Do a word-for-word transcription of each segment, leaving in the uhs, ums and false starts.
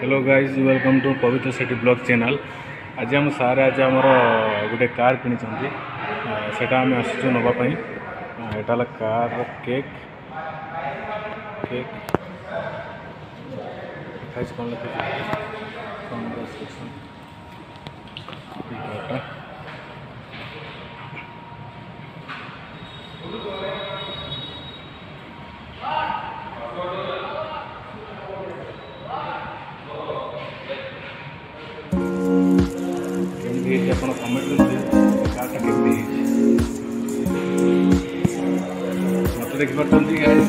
Hello guys welcome to Pavitra city blog channel. आज आम सारे आज आम गोटे कार कि सेटा आम आसचु नापी यहाँ कार केक केक कौन लिखा ଆପଣ କମେଣ୍ଟ କାର୍ଟା କେମିତି ହେଇଛି ମୋତେ ଦେଖିପାରୁଛନ୍ତି ଗାଇସ୍।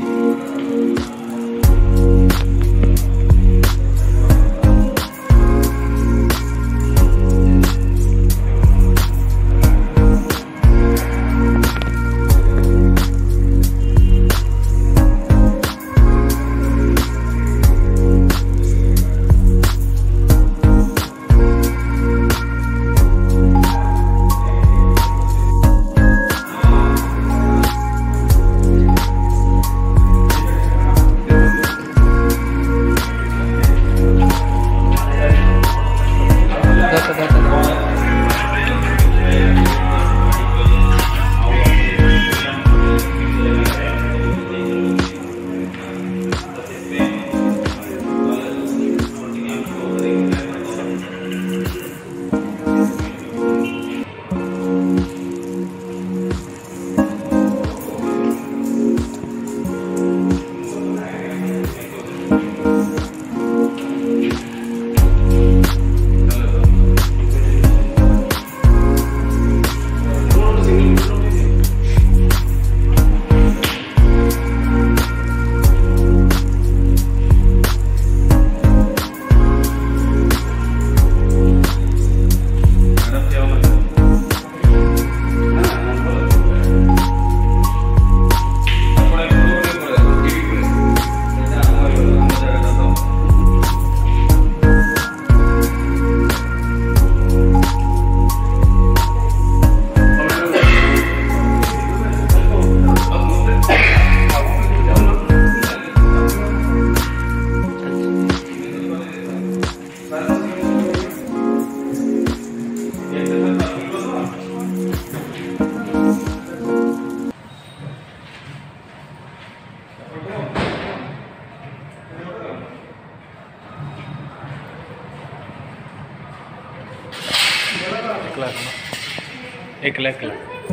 एक लाख एक लाख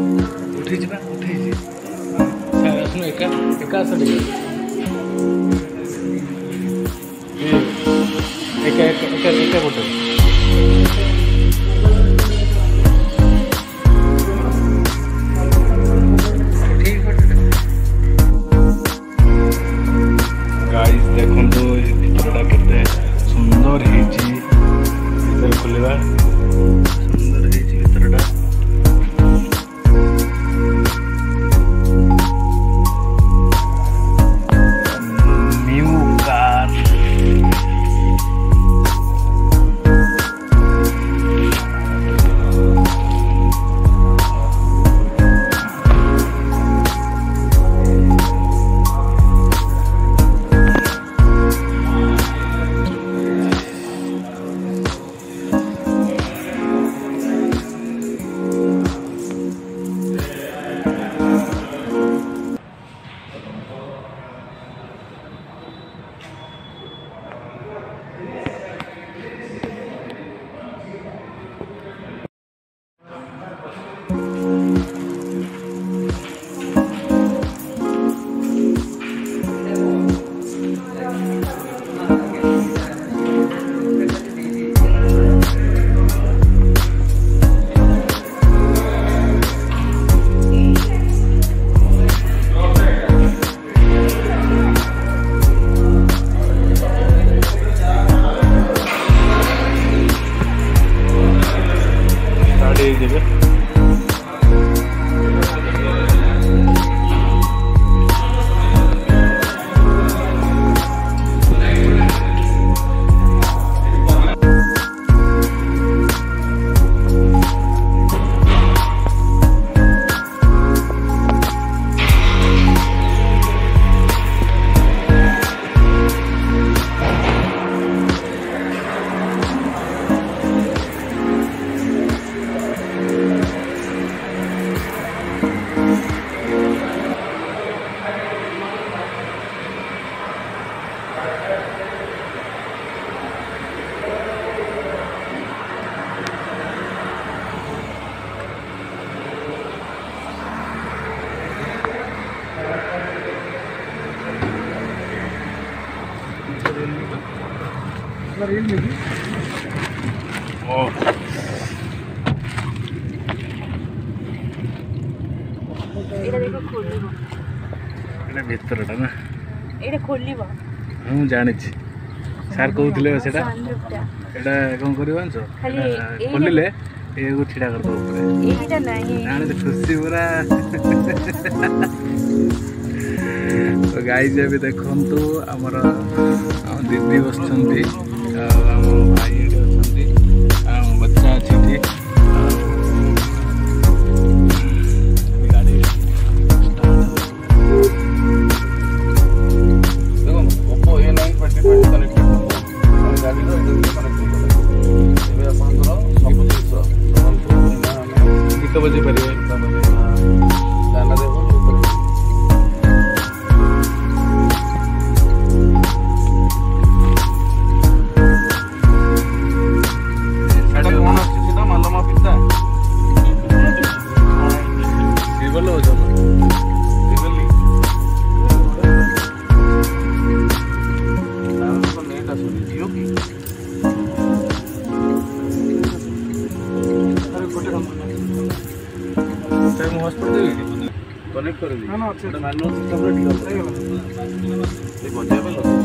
उठी जा उठी आसन एका एका आस एका एका एका गोटे गाइस देखो भितरटा केते सुंदर है खोलवा सुंदर है भितरटा न्यू कार ओ भितरटा ना ମୁଁ ଜାଣିଛି ସାର୍ କହୁଥିଲେ ସେଟା ଏଇଟା କ'ଣ କରିବ ଜାଣିଛ ଖୋଲିଲେ ଏଇକୁ ଛିଡ଼ା କରିଦେବ ଉପରେ ଜାଣିଛି ଖୁସି ପୁରା ଗାଈ ଏବେ ଦେଖନ୍ତୁ ଆମର ଆମ ଦିଦି ବସିଛନ୍ତି ଆଉ ଆମ ଭାଇ ଏଠି ଅଛନ୍ତି ଆଉ ଆମ ବଚ୍ଚା ଅଛି ଏଠି गीत बजे पारे कनेक्ट कर दी हां अच्छा मैनुअल सिस्टम रे ठीक है ये बजे पे लगे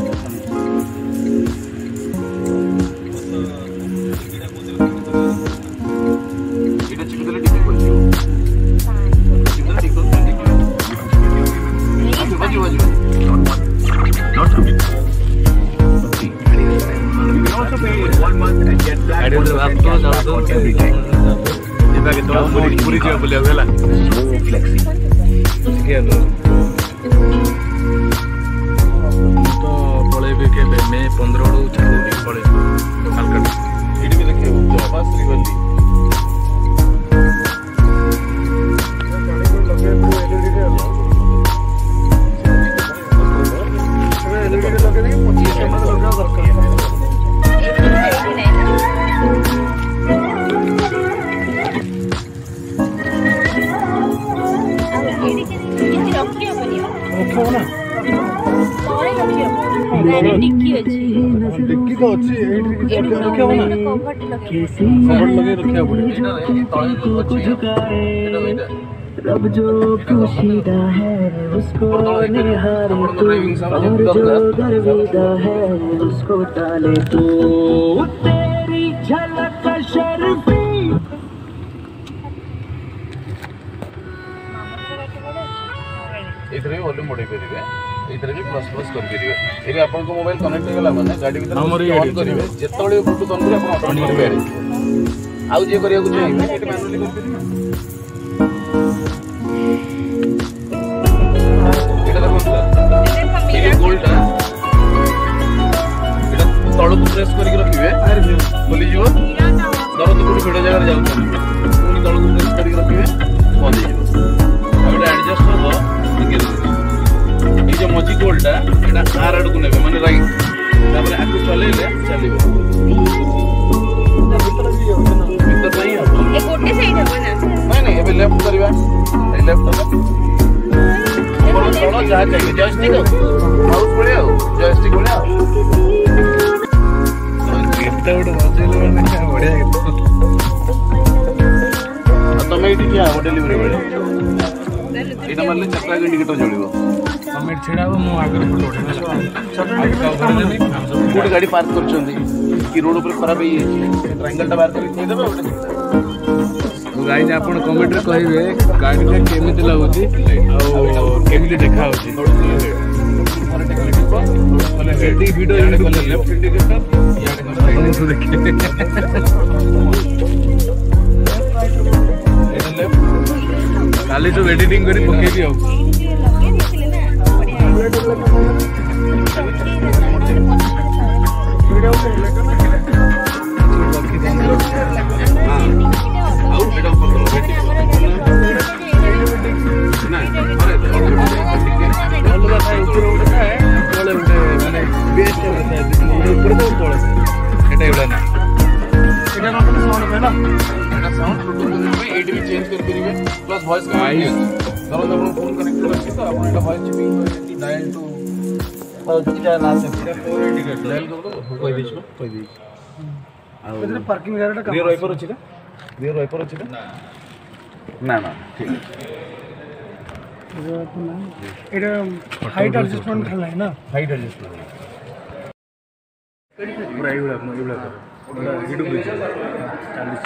एटा चिकले ठीक कर दियो चिकले ठीक कर दियो बजे बजे not submit you also pay one month and get that I don't have to also every day जेबा के तो पूरी पूरी जगह बोले होला so flexible तो पलैबे के मे पंद्रह रू छाड़ी पड़े कालकाटा ये भी देखे आवाज श्रीवल्ली डिक्की अछि डिक्की तो अछि एठी रखे हो ना कवर्ट लगे कवर्ट लगे रखे पड़े एटा तळे झुकाए रब जो खुशीदा है उसको निहारे तू और जो गर्विदा है उसको टाले तू तेरी झलक शर्फी इधर भी वॉल्यूम बढ़ाई परिबे इधर भी प्लस प्लस कर दिबे एबे आपन को मोबाइल कनेक्ट हो गेला माने गाड़ी भीतर ऑन करिवे जेतळे ब्लूटूथ ऑन करी आपन ऑटोमेटिक बेड आउ जे करिया को चाहिए एट मैनुअली कर दिबे एटा देखो ये गोल्ड है एटा तळो प्रेस करी रखिबे बोली जीव दरो तो कोडी भिडियो जगह जाउ पुनी तळो प्रेस करी रखिबे बंद हो जिवो एटा एडजस्ट हो ये जो मजी गोल्डा एटा आर आड़ को नेबे माने राइट तापर आकु चलेले चलिबो भीतर भी हो ना भीतर नहीं हो ए गोटे साइड हो ना नहीं नहीं एबे लेफ्ट करबा ए लेफ्ट हो और थोड़ा जा चाहिए जॉयस्टिक माउस पड़े हो जॉयस्टिक पड़े हो केते उड बजेले माने क्या बढ़िया तमे इटी क्या डिलीवरी बड़े एटा मारले चक्रा इंडिकेटर जोड़िबो हमें छेड़ाबो मु आगे फोटो उठेबे आगे का घर देबी हम सब गुड गाड़ी पार्क करछंदी कि रोड ऊपर खराब हे ट्रायंगल टा बाहर करी देबे ओटे तो गाइस आपण कमेंट रे कहिबे गाड़ी रे केमिति लागुची आ केमिति देखा होची माने रेडी वीडियो एड कर लेफ्ट इंडिकेटर याडे कर साइड देखिए एटा लेफ्ट काली जो एडिटिंग करी पके दियो वीडियो को लेकर ना बाकी हां आउट बेटा ऊपर करो ना अरे ऑल का था ऊपर उठा है तोले उठे माने बेस्ट होता है ऊपर तो तोले एटा एवला ना एटा ना साउंड है ना एटा साउंड ब्लूटूथ में एट भी चेंज कर करिवे प्लस वॉइस कमांड धरो जब फोन कनेक्ट रखी तो अपन एटा वॉइस चिपिंग डायल टू कोई बीच में कोई बीच पार्किंग एरिया रियर वाइपर अछि ना रियर वाइपर अछि ना ना ठीक এটা হাইট অ্যাডজাস্টমেন্ট খেলা है ना हाइट एडजस्टमेंट पूरा ये वाला ये वाला पूरा वीडियो ब्रिज चालीस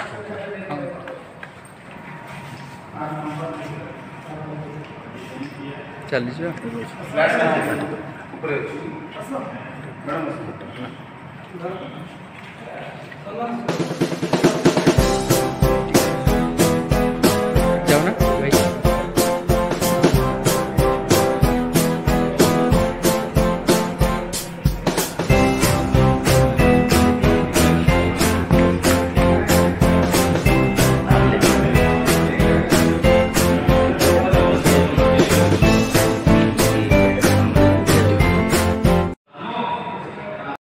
चालीस मैडम